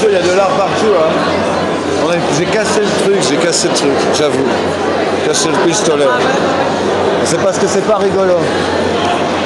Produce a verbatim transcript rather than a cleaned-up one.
il y a de l'art partout. Hein. J'ai cassé le truc, j'ai cassé le truc, j'avoue. Cassé le pistolet. C'est parce que c'est pas rigolo.